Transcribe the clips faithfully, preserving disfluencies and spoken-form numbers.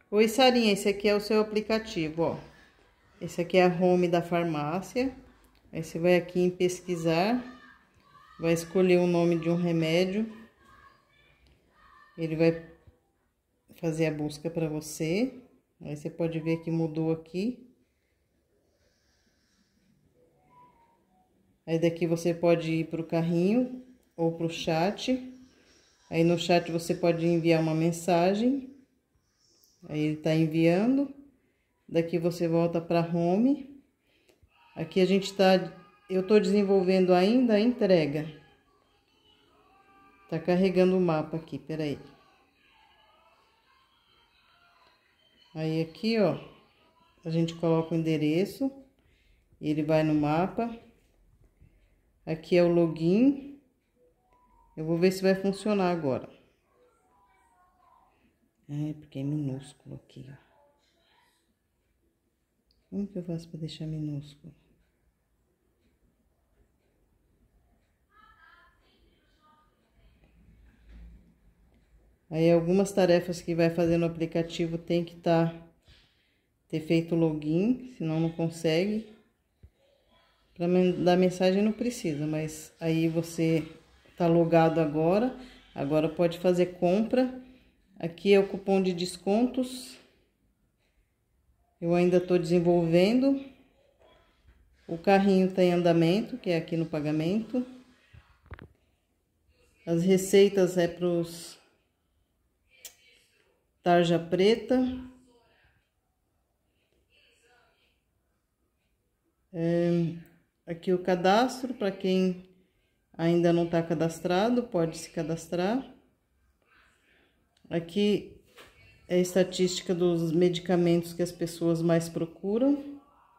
Oi, Sarinha, esse aqui é o seu aplicativo, ó. Esse aqui é a home da farmácia. Aí você vai aqui em pesquisar, vai escolher o nome de um remédio. Ele vai fazer a busca para você. Aí você pode ver que mudou aqui. Aí daqui você pode ir para o carrinho ou para o chat. Aí no chat você pode enviar uma mensagem. Aí ele tá enviando. Daqui você volta para home. Aqui a gente tá, eu tô desenvolvendo ainda a entrega. Tá carregando o mapa aqui, peraí. Aí aqui, ó, a gente coloca o endereço, ele vai no mapa. Aqui é o login. Eu vou ver se vai funcionar agora. É, porque é minúsculo aqui, ó. Como que eu faço para deixar minúsculo? Aí algumas tarefas que vai fazer no aplicativo tem que tá, ter feito login, senão não consegue. Para mandar mensagem não precisa, mas aí você tá logado agora, agora pode fazer compra. Aqui é o cupom de descontos. Eu ainda tô desenvolvendo. O carrinho tá em andamento, que é aqui no pagamento. As receitas é pros tarja preta. É, aqui o cadastro, para quem ainda não está cadastrado, pode se cadastrar. Aqui é a estatística dos medicamentos que as pessoas mais procuram.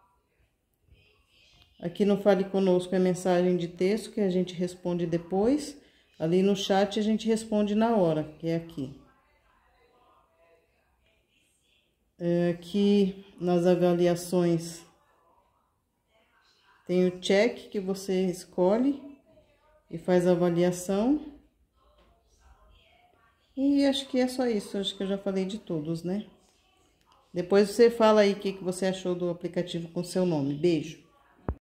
Aqui no Fale Conosco é mensagem de texto que a gente responde depois. Ali no chat a gente responde na hora, que é aqui. É, aqui nas avaliações tem o check que você escolhe e faz a avaliação. E acho que é só isso, acho que eu já falei de todos, né? Depois você fala aí o que, que você achou do aplicativo com seu nome. Beijo!